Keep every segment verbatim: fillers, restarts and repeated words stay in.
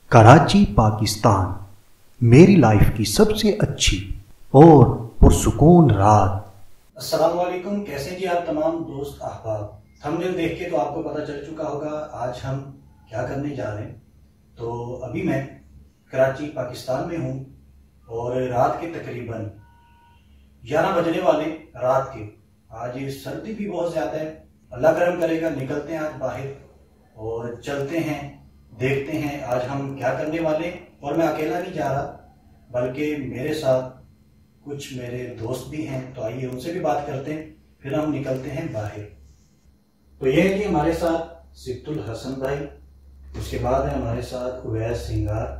कराची पाकिस्तान मेरी लाइफ की सबसे अच्छी और पुरसुकून रात। अस्सलाम वालेकुम, कैसे जी आप तमाम दोस्त अहबाब। थंबनेल देख के तो आपको पता चल चुका होगा आज हम क्या करने जा रहे हैं। तो अभी मैं कराची पाकिस्तान में हूँ और रात के तकरीबन ग्यारह बजने वाले रात के। आज सर्दी भी बहुत ज़्यादा है, अल्लाह करम करेगा निकलते हैं आज बाहर और चलते हैं, देखते हैं आज हम क्या करने वाले। और मैं अकेला नहीं जा रहा बल्कि मेरे साथ कुछ मेरे दोस्त भी हैं, तो आइए उनसे भी बात करते हैं, फिर हम निकलते हैं बाहर। तो ये है कि हमारे साथ सिद्दुल हसन भाई, उसके बाद है हमारे साथ उवैस सिंगार,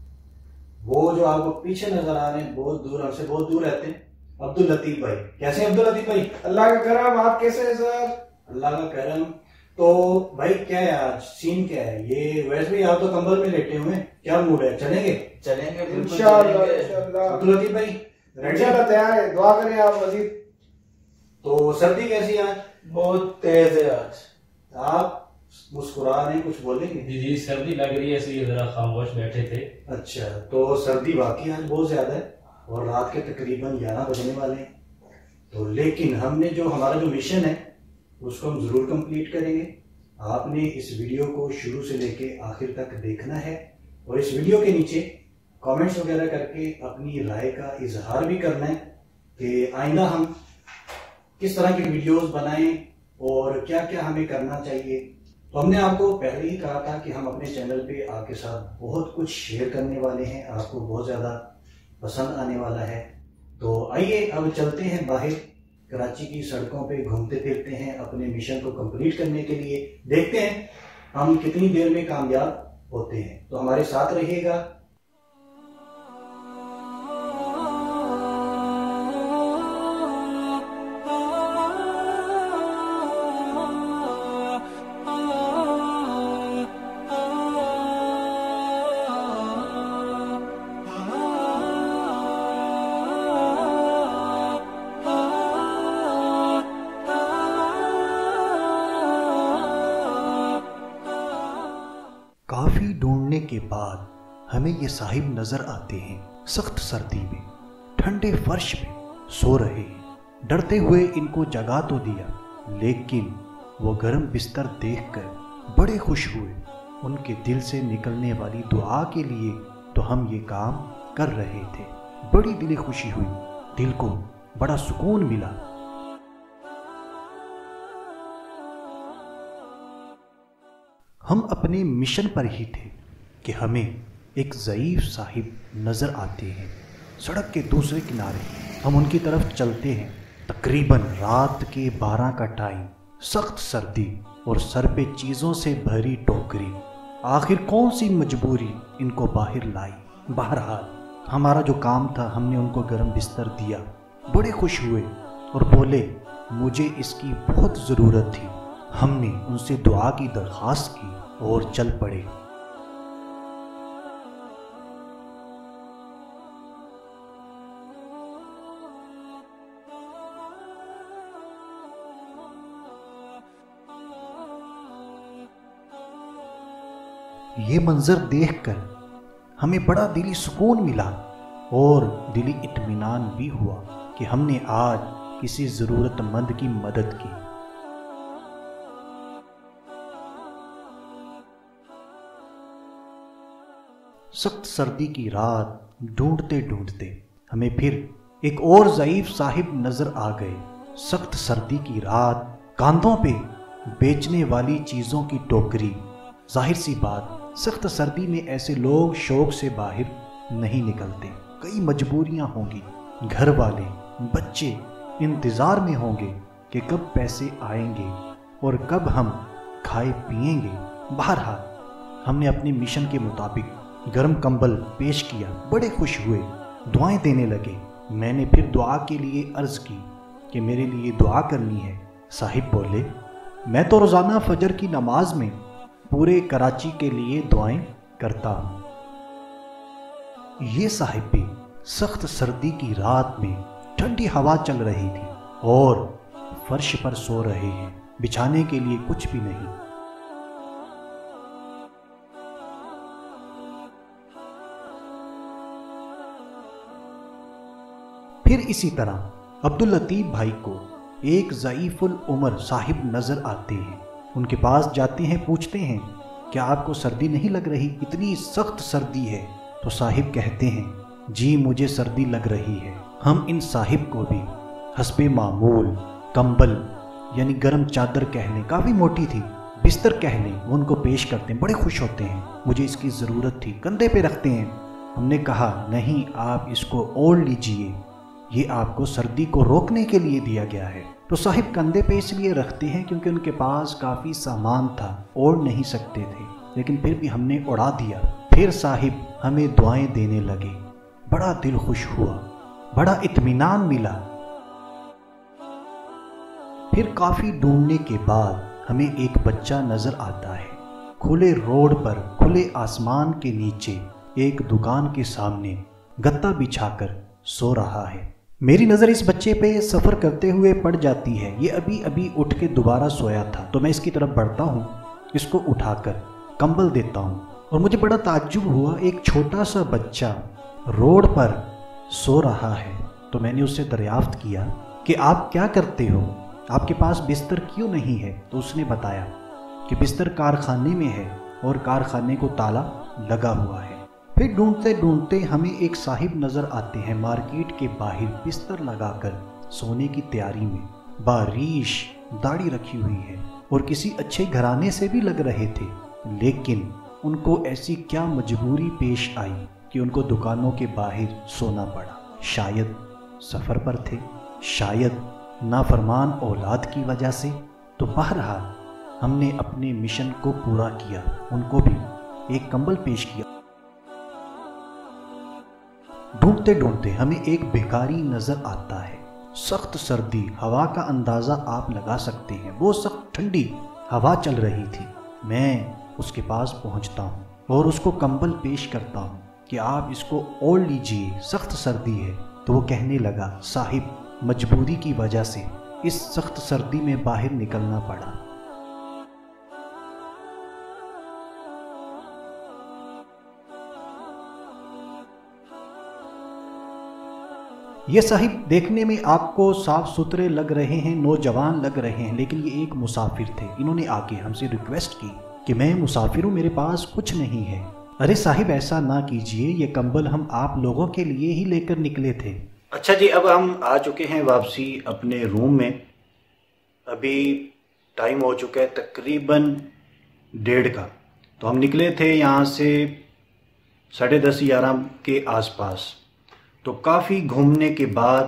वो जो आपको पीछे नजर आ रहे हैं बहुत दूर, हमसे बहुत दूर रहते हैं, अब्दुल लतीफ भाई। कैसे हैं अब्दुल लतीफ भाई? अल्लाह का करम, आप कैसे हैं सर? अल्लाह का करम। तो भाई क्या है आज सीन क्या है? ये वैसे भी आप तो कंबल में लेटे हुए हैं, क्या मूड है? चलेंगे चलेंगे इंशाअल्लाह इंशाअल्लाह। अब्दुल लतीफ भाई इंशाअल्लाह तैयार है, दुआ करें आप मजीद। तो सर्दी कैसी है आज? बहुत तेज है आज। आप मुस्कुरा रहे हैं, कुछ बोलेंगे? जी जी सर्दी लग रही है इसलिए जरा खामोश बैठे थे। अच्छा, तो सर्दी वाकई आज बहुत ज्यादा है और रात के तकरीबन ग्यारह बजने वाले हैं। तो लेकिन हमने जो हमारा जो मिशन है उसको हम जरूर कंप्लीट करेंगे। आपने इस वीडियो को शुरू से लेके आखिर तक देखना है और इस वीडियो के नीचे कमेंट्स वगैरह करके अपनी राय का इजहार भी करना है कि आइंदा हम किस तरह की वीडियोस बनाएं और क्या क्या हमें करना चाहिए। तो हमने आपको पहले ही कहा था कि हम अपने चैनल पे आपके साथ बहुत कुछ शेयर करने वाले हैं, आपको बहुत ज़्यादा पसंद आने वाला है। तो आइए अब चलते हैं बाहर, कराची की सड़कों पे घूमते फिरते हैं अपने मिशन को कंप्लीट करने के लिए। देखते हैं हम कितनी देर में कामयाब होते हैं, तो हमारे साथ रहिएगा। काफी ढूंढने के बाद हमें ये साहिब नजर आते हैं। सख्त सर्दी में ठंडे फर्श पे सो रहे हैं। डरते हुए इनको जगा तो दिया, लेकिन वो गर्म बिस्तर देखकर बड़े खुश हुए। उनके दिल से निकलने वाली दुआ के लिए तो हम ये काम कर रहे थे। बड़ी दिली खुशी हुई, दिल को बड़ा सुकून मिला। हम अपने मिशन पर ही थे कि हमें एक ज़ईफ साहिब नज़र आते हैं। सड़क के दूसरे किनारे हम उनकी तरफ चलते हैं। तकरीबन रात के बारह का टाइम, सख्त सर्दी और सर पे चीज़ों से भरी टोकरी। आखिर कौन सी मजबूरी इनको बाहर लाई। बहरहाल हमारा जो काम था, हमने उनको गर्म बिस्तर दिया। बड़े खुश हुए और बोले मुझे इसकी बहुत ज़रूरत थी। हमने उनसे दुआ की दरख्वास्त की और चल पड़े। ये मंजर देखकर हमें बड़ा दिली सुकून मिला और दिली इत्मीनान भी हुआ कि हमने आज किसी ज़रूरतमंद की मदद की। सख्त सर्दी की रात ढूंढते ढूंढते हमें फिर एक और ज़ईफ साहिब नजर आ गए। सख्त सर्दी की रात, कांधों पे बेचने वाली चीज़ों की टोकरी। जाहिर सी बात, सख्त सर्दी में ऐसे लोग शौक से बाहर नहीं निकलते। कई मजबूरियां होंगी, घर वाले बच्चे इंतज़ार में होंगे कि कब पैसे आएंगे और कब हम खाए पिएंगे। बहरहाल हमने अपने मिशन के मुताबिक गर्म कंबल पेश किया। बड़े खुश हुए, दुआएं देने लगे। मैंने फिर दुआ के लिए अर्ज़ की कि मेरे लिए दुआ करनी है। साहिब बोले मैं तो रोज़ाना फजर की नमाज में पूरे कराची के लिए दुआएं करता हूँ। ये साहिब भी सख्त सर्दी की रात में ठंडी हवा चल रही थी और फर्श पर सो रहे हैं, बिछाने के लिए कुछ भी नहीं। फिर इसी तरह अब्दुल लतीफ़ भाई को एक ज़ईफ़ुल उमर साहिब नज़र आते हैं। उनके पास जाते हैं, पूछते हैं क्या आपको सर्दी नहीं लग रही, इतनी सख्त सर्दी है। तो साहिब कहते हैं जी मुझे सर्दी लग रही है। हम इन साहिब को भी हस्बे मामूल कंबल यानी गर्म चादर कह लें, काफ़ी मोटी थी, बिस्तर कह लें, वो उनको पेश करते हैं। बड़े खुश होते हैं, मुझे इसकी ज़रूरत थी, कंधे पे रखते हैं। हमने कहा नहीं, आप इसको ओढ़ लीजिए, ये आपको सर्दी को रोकने के लिए दिया गया है। तो साहिब कंधे पे इसलिए रखते हैं क्योंकि उनके पास काफ़ी सामान था, ओढ़ नहीं सकते थे, लेकिन फिर भी हमने उड़ा दिया। फिर साहिब हमें दुआएं देने लगे, बड़ा दिल खुश हुआ, बड़ा इत्मीनान मिला। फिर काफ़ी ढूंढने के बाद हमें एक बच्चा नज़र आता है, खुले रोड पर खुले आसमान के नीचे एक दुकान के सामने गत्ता बिछाकर सो रहा है। मेरी नज़र इस बच्चे पे सफ़र करते हुए पड़ जाती है। ये अभी अभी उठ के दोबारा सोया था, तो मैं इसकी तरफ बढ़ता हूँ, इसको उठाकर कंबल देता हूँ और मुझे बड़ा ताज्जुब हुआ, एक छोटा सा बच्चा रोड पर सो रहा है। तो मैंने उससे दरियाफ्त किया कि आप क्या करते हो, आपके पास बिस्तर क्यों नहीं है। तो उसने बताया कि बिस्तर कारखाने में है और कारखाने को ताला लगा हुआ है। फिर ढूंढते ढूंढते हमें एक साहिब नज़र आते हैं मार्केट के बाहर बिस्तर लगाकर सोने की तैयारी में, बारिश दाढ़ी रखी हुई है और किसी अच्छे घराने से भी लग रहे थे, लेकिन उनको ऐसी क्या मजबूरी पेश आई कि उनको दुकानों के बाहर सोना पड़ा। शायद सफ़र पर थे, शायद नाफरमान औलाद की वजह से। तो बहरहाल हमने अपने मिशन को पूरा किया, उनको भी एक कंबल पेश किया। ढूंढते ढूंढते हमें एक भिखारी नजर आता है, सख्त सर्दी, हवा का अंदाज़ा आप लगा सकते हैं, वो सख्त ठंडी हवा चल रही थी। मैं उसके पास पहुंचता हूं और उसको कंबल पेश करता हूं कि आप इसको ओढ़ लीजिए, सख्त सर्दी है। तो वो कहने लगा साहिब मजबूरी की वजह से इस सख्त सर्दी में बाहर निकलना पड़ा। ये साहिब देखने में आपको साफ सुथरे लग रहे हैं, नौजवान लग रहे हैं, लेकिन ये एक मुसाफिर थे। इन्होंने आके हमसे रिक्वेस्ट की कि मैं मुसाफिर हूँ, मेरे पास कुछ नहीं है। अरे साहिब ऐसा ना कीजिए, ये कंबल हम आप लोगों के लिए ही लेकर निकले थे। अच्छा जी, अब हम आ चुके हैं वापसी अपने रूम में। अभी टाइम हो चुका है तकरीबन डेढ़ का। तो हम निकले थे यहाँ से साढ़े दस ग्यारह के आसपास। तो काफ़ी घूमने के बाद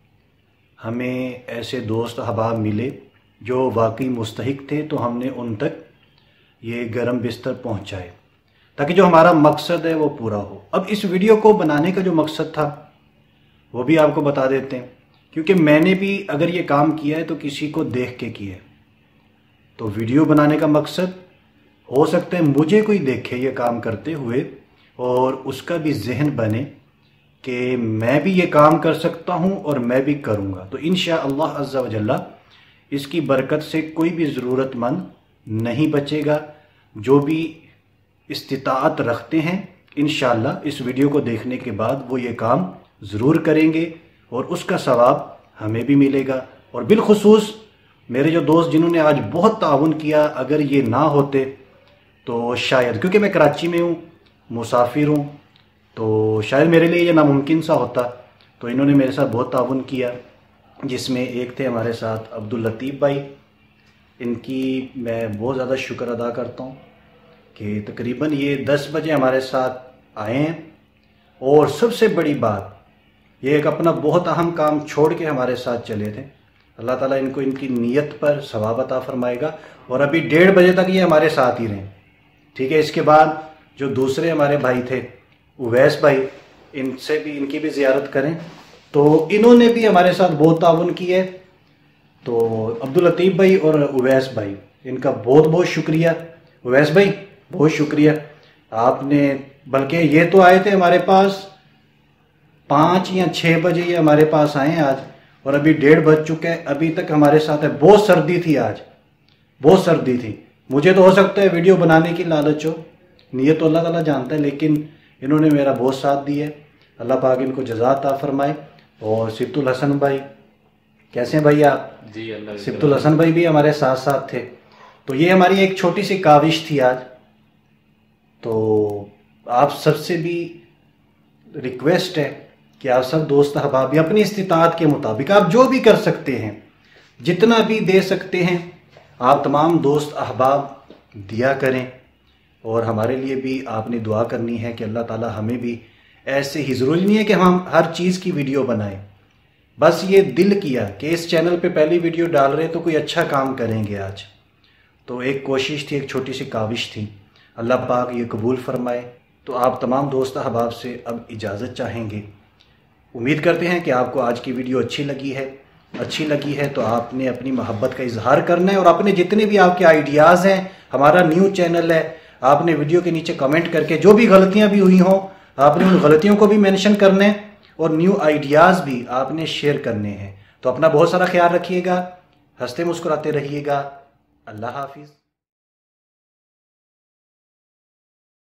हमें ऐसे दोस्त अहबाब मिले जो वाकई मुस्तहिक थे, तो हमने उन तक ये गर्म बिस्तर पहुँचाए ताकि जो हमारा मकसद है वो पूरा हो। अब इस वीडियो को बनाने का जो मकसद था वो भी आपको बता देते हैं, क्योंकि मैंने भी अगर ये काम किया है तो किसी को देख के किया है। तो वीडियो बनाने का मकसद हो सकता है मुझे कोई देखे ये काम करते हुए और उसका भी जहन बने कि मैं भी ये काम कर सकता हूँ और मैं भी करूँगा। तो इंशाअल्लाह अज़्ज़ा व जल्ला इसकी बरकत से कोई भी ज़रूरतमंद नहीं बचेगा। जो भी इस्तिताअत रखते हैं इंशाअल्लाह इस वीडियो को देखने के बाद वो ये काम ज़रूर करेंगे और उसका सवाब हमें भी मिलेगा। और बिलखुसूस मेरे जो दोस्त जिन्होंने आज बहुत ताउन किया, अगर ये ना होते तो शायद, क्योंकि मैं कराची में हूँ, मुसाफिर हूँ, तो शायद मेरे लिए ये नामुमकिन सा होता। तो इन्होंने मेरे साथ बहुत ताउन किया, जिसमें एक थे हमारे साथ अब्दुल लतीफ़ भाई। इनकी मैं बहुत ज़्यादा शुक्र अदा करता हूँ कि तकरीबन ये दस बजे हमारे साथ आए हैं। और सबसे बड़ी बात, ये एक अपना बहुत अहम काम छोड़ के हमारे साथ चले थे। अल्लाह ताला इनको इनकी नीयत पर सवाब अता फरमाएगा। और अभी डेढ़ बजे तक ये हमारे साथ ही रहें, ठीक है। इसके बाद जो दूसरे हमारे भाई थे उवैस भाई, इनसे भी इनकी भी ज़ियारत करें। तो इन्होंने भी हमारे साथ बहुत ताउन किया है। तो अब्दुल लतीफ़ भाई और उवैस भाई, इनका बहुत बहुत शुक्रिया। उवैस भाई बहुत शुक्रिया आपने, बल्कि ये तो आए थे हमारे पास पाँच या छः बजे, ये हमारे पास आए हैं आज, और अभी डेढ़ बज चुके हैं, अभी तक हमारे साथ है। बहुत सर्दी थी आज, बहुत सर्दी थी। मुझे तो हो सकता है वीडियो बनाने की लालच हो, नियत तो अल्लाह ताला जानता है, लेकिन इन्होंने मेरा बहुत साथ दिया है। अल्लाह पाक इनको जज़ा अता फरमाए। और सिब्तुल हसन भाई, कैसे हैं भाई आप? जी अल्लाह। सिब्तुल हसन भाई भी हमारे साथ साथ थे। तो ये हमारी एक छोटी सी काविश थी आज। तो आप सबसे भी रिक्वेस्ट है कि आप सब दोस्त अहबाब भी अपनी इस्तिताअत के मुताबिक आप जो भी कर सकते हैं, जितना भी दे सकते हैं, आप तमाम दोस्त अहबाब दिया करें। और हमारे लिए भी आपने दुआ करनी है कि अल्लाह ताला हमें भी ऐसे ही, ज़रूरी नहीं है कि हम हर चीज़ की वीडियो बनाएं, बस ये दिल किया कि इस चैनल पे पहली वीडियो डाल रहे तो कोई अच्छा काम करेंगे आज। तो एक कोशिश थी, एक छोटी सी काविश थी, अल्लाह पाक ये कबूल फरमाए। तो आप तमाम दोस्त अहबाब से अब इजाज़त चाहेंगे। उम्मीद करते हैं कि आपको आज की वीडियो अच्छी लगी है। अच्छी लगी है तो आपने अपनी मोहब्बत का इजहार करना है और अपने जितने भी आपके आइडियाज़ हैं, हमारा न्यू चैनल है, आपने वीडियो के नीचे कमेंट करके जो भी गलतियां भी हुई हों आपने उन गलतियों को भी मेंशन करना है और न्यू आइडियाज़ भी आपने शेयर करने हैं। तो अपना बहुत सारा ख्याल रखिएगा, हंसते मुस्कुराते रहिएगा। अल्लाह हाफिज़।